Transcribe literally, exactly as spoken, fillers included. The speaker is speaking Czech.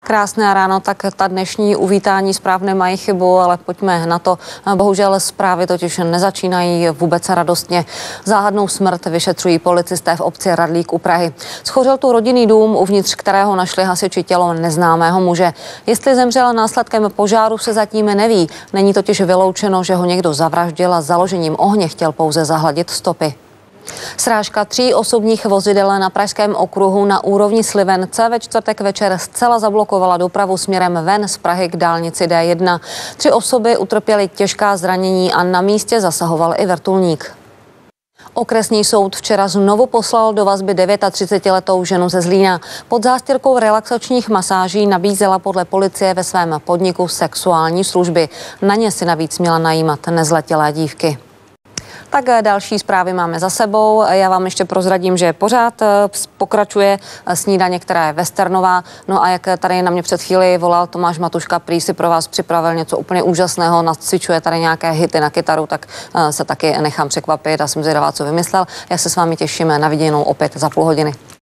Krásné ráno, tak ta dnešní uvítání zpráv nemají chybu, ale pojďme na to. Bohužel zprávy totiž nezačínají vůbec radostně. Záhadnou smrt vyšetřují policisté v obci Radlík u Prahy. Schořel tu rodinný dům, uvnitř kterého našli hasiči tělo neznámého muže. Jestli zemřel následkem požáru, se zatím neví. Není totiž vyloučeno, že ho někdo zavraždil a založením ohně chtěl pouze zahladit stopy. Srážka tří osobních vozidel na pražském okruhu na úrovni Slivence ve čtvrtek večer zcela zablokovala dopravu směrem ven z Prahy k dálnici D jedna. Tři osoby utrpěly těžká zranění a na místě zasahoval i vrtulník. Okresní soud včera znovu poslal do vazby třicetidevětiletou ženu ze Zlína. Pod zástěrkou relaxačních masáží nabízela podle policie ve svém podniku sexuální služby. Na ně si navíc měla najímat nezletilé dívky. Tak další zprávy máme za sebou. Já vám ještě prozradím, že pořád pokračuje snídaně, která je westernová. No a jak tady na mě před chvíli volal Tomáš Matuška, prý si pro vás připravil něco úplně úžasného, nacvičuje tady nějaké hity na kytaru, tak se taky nechám překvapit a jsem zvědavá, co vymyslel. Já se s vámi těším na viděnou opět za půl hodiny.